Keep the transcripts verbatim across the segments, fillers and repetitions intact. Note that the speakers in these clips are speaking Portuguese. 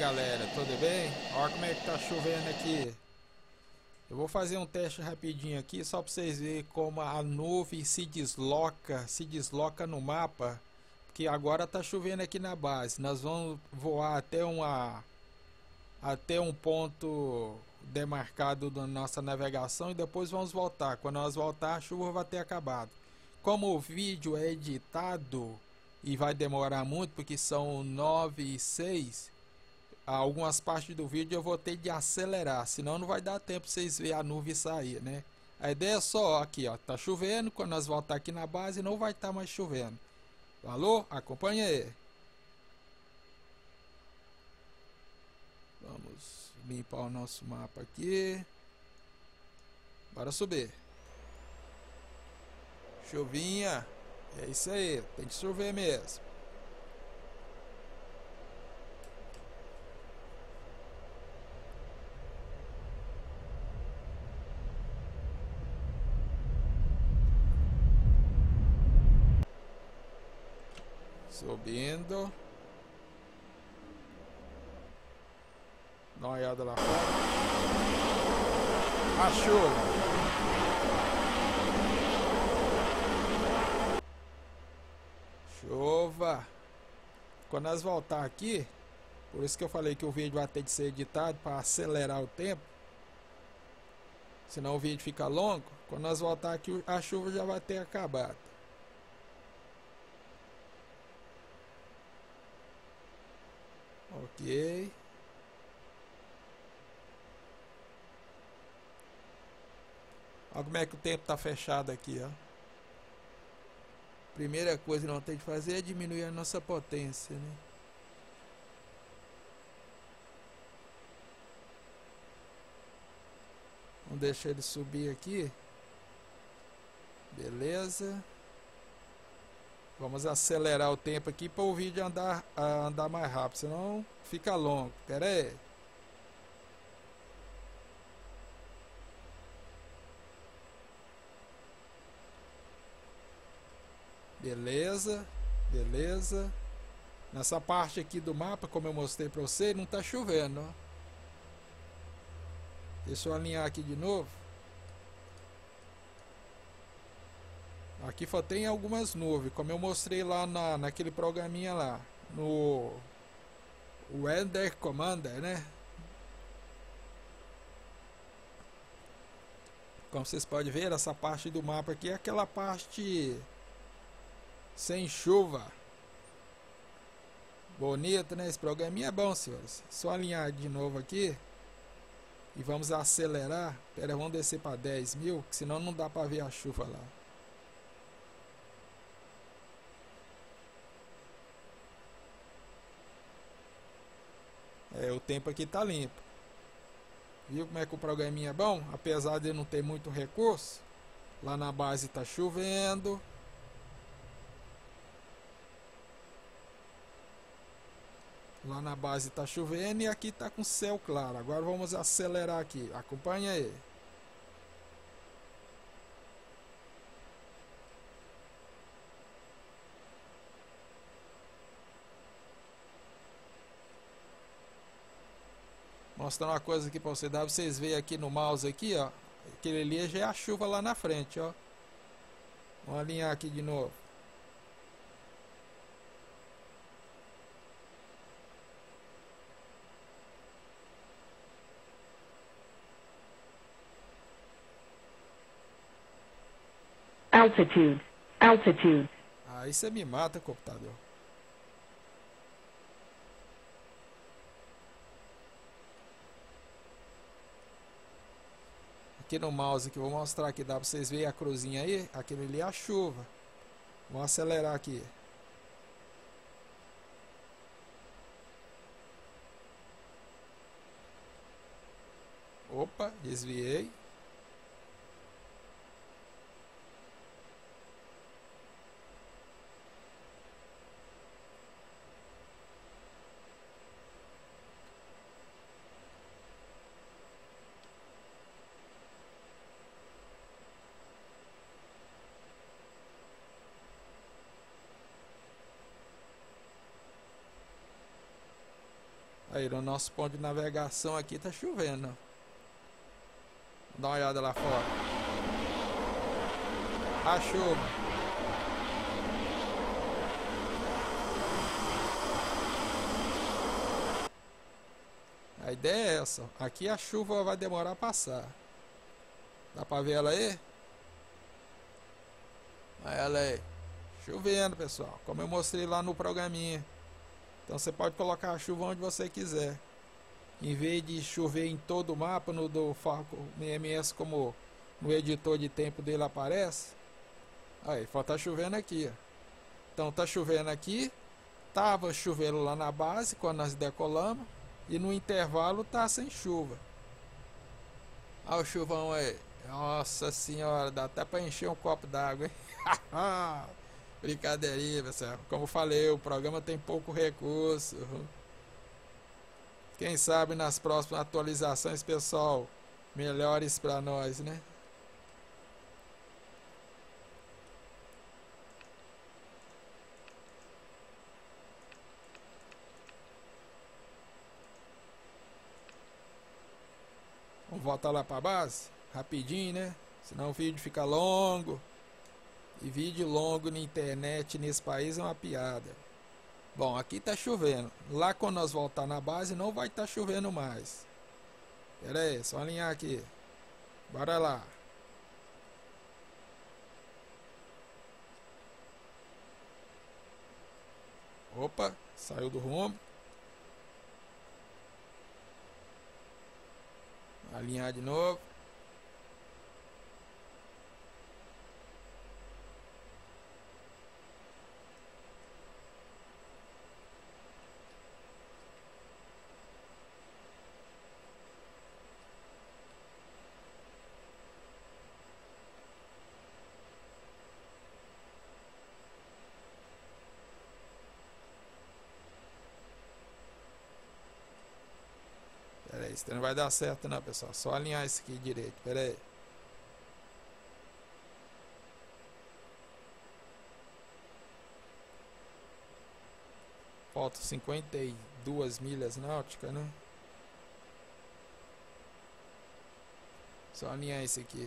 galera, tudo bem? Olha como é que tá chovendo aqui. Eu vou fazer um teste rapidinho aqui só para vocês verem como a nuvem se desloca, se desloca no mapa. Porque agora tá chovendo aqui na base. Nós vamos voar até uma até um ponto demarcado da nossa navegação e depois vamos voltar. Quando nós voltar, a chuva vai ter acabado. Como o vídeo é editado e vai demorar muito, porque são nove e seis, algumas partes do vídeo eu vou ter de acelerar, senão não vai dar tempo pra vocês verem a nuvem sair, né? A ideia é só, aqui ó, tá chovendo, quando nós voltar aqui na base não vai estar mais chovendo. Falou? Acompanha aí. Vamos limpar o nosso mapa aqui. Bora subir. Chuvinha. É isso aí, tem que chover mesmo. Subindo. Dá uma olhada lá fora. A chuva. Chuva. Quando nós voltar aqui, por isso que eu falei que o vídeo vai ter de ser editado para acelerar o tempo. Senão o vídeo fica longo. Quando nós voltar aqui, a chuva já vai ter acabado. Ok. Olha como é que o tempo está fechado aqui, ó. Primeira coisa que nós temos que fazer é diminuir a nossa potência, né? Vamos deixar ele subir aqui. Beleza. Vamos acelerar o tempo aqui para o vídeo andar, andar mais rápido, senão fica longo. Pera aí. Beleza, beleza. Nessa parte aqui do mapa, como eu mostrei para você, não está chovendo, ó. Deixa eu alinhar aqui de novo. Aqui só tem algumas nuvens, como eu mostrei lá na, naquele programinha lá, no Weather Commander, né? Como vocês podem ver, essa parte do mapa aqui é aquela parte sem chuva. Bonito, né? Esse programinha é bom, senhores. Só alinhar de novo aqui. E vamos acelerar. Pera, vamos descer para dez mil, que senão não dá para ver a chuva lá. É, o tempo aqui tá limpo. Viu como é que o programinha é bom? Apesar de não ter muito recurso. Lá na base tá chovendo. Lá na base tá chovendo e aqui tá com céu claro. Agora vamos acelerar aqui. Acompanha aí. Mostrando uma coisa aqui para você dar, vocês verem aqui no mouse aqui, ó. Aquele ali já é a chuva lá na frente, ó. Vamos alinhar aqui de novo. Altitude, altitude. Aí você me mata, computador. Aqui no mouse que eu vou mostrar aqui, dá pra vocês verem a cruzinha aí? Aquele ali é a chuva. Vamos acelerar aqui. Opa, desviei. Aí Aí, no nosso ponto de navegação aqui tá chovendo. Dá uma olhada lá fora. A chuva. A ideia é essa. Aqui a chuva vai demorar a passar. Dá pra ver ela aí? Olha ela aí. Chovendo, pessoal. Como eu mostrei lá no programinha. Então você pode colocar a chuva onde você quiser. Em vez de chover em todo o mapa, no do Falcon M S, como no editor de tempo dele aparece. Aí, só tá chovendo aqui, ó. Então tá chovendo aqui. Tava chovendo lá na base quando nós decolamos. E no intervalo tá sem chuva. Olha o chuvão aí. Nossa senhora, dá até pra encher um copo d'água, hein? Brincadeirinha, pessoal. Como falei, o programa tem pouco recurso. Quem sabe nas próximas atualizações, pessoal, melhores pra nós, né? Vamos voltar lá pra base? Rapidinho, né? Senão o vídeo fica longo. E vídeo longo na internet nesse país é uma piada. Bom, aqui tá chovendo. Lá quando nós voltar na base não vai estar tá chovendo mais. Pera aí, só alinhar aqui. Bora lá. Opa, saiu do rumo. Alinhar de novo. Pera aí, isso não vai dar certo não, pessoal. Só alinhar isso aqui direito. Pera aí. Falta cinquenta e duas milhas náuticas, né? Só alinhar isso aqui.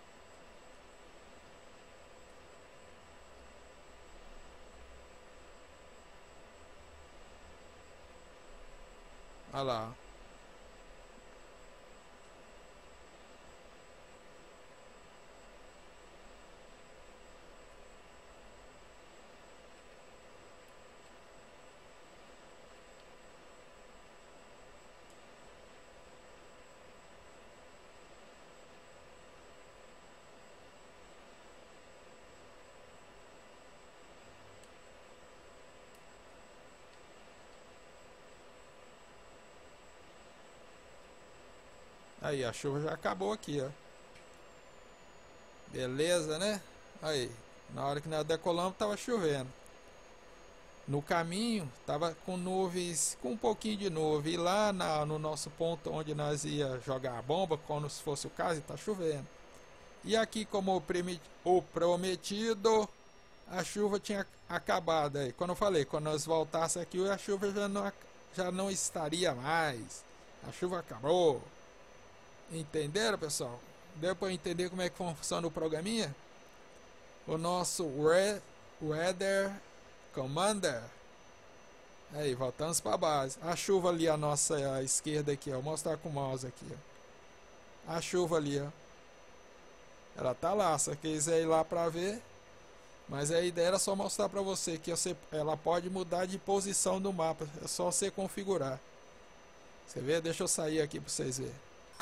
Olha lá. Aí, a chuva já acabou aqui, ó. Beleza, né? Aí, na hora que nós decolamos, tava chovendo. No caminho, tava com nuvens, com um pouquinho de nuvem. E lá na, no nosso ponto onde nós ia jogar a bomba, quando se fosse o caso, tá chovendo. E aqui, como o prometido, a chuva tinha acabado. Aí, quando eu falei, quando nós voltasse aqui, a chuva já não, já não estaria mais. A chuva acabou. Entenderam, pessoal? Deu para entender como é que funciona o programinha? O nosso Weather Commander. Aí, voltamos para a base. A chuva ali à nossa esquerda aqui, ó. Vou mostrar com o mouse aqui, ó. A chuva ali, ó. Ela tá lá, se você quiser ir lá para ver. Mas a ideia era só mostrar para você que você, ela pode mudar de posição no mapa. É só você configurar. Você vê? Deixa eu sair aqui para vocês verem.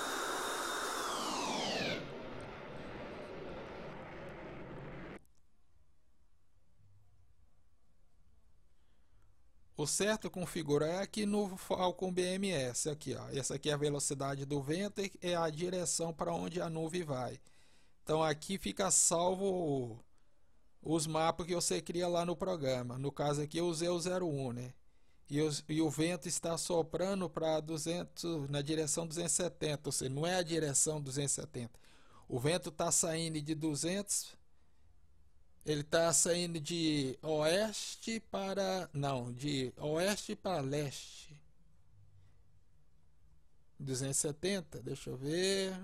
O certo configurar é aqui no Falcon B M S, aqui, ó. Essa aqui é a velocidade do vento e é a direção para onde a nuvem vai. Então aqui fica salvo os mapas que você cria lá no programa. No caso aqui eu usei o zero um, né? E, os, e o vento está soprando para duzentos, na direção duzentos e setenta, ou seja, não é a direção duzentos e setenta. O vento está saindo de duzentos. Ele está saindo de oeste para... Não, de oeste para leste. duzentos e setenta, deixa eu ver.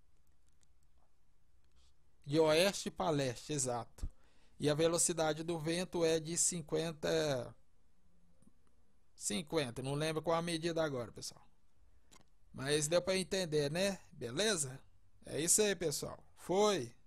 De oeste para leste, exato. E a velocidade do vento é de cinquenta. cinquenta, não lembro qual a medida agora, pessoal. Mas deu para entender, né? Beleza? É isso aí, pessoal. Foi.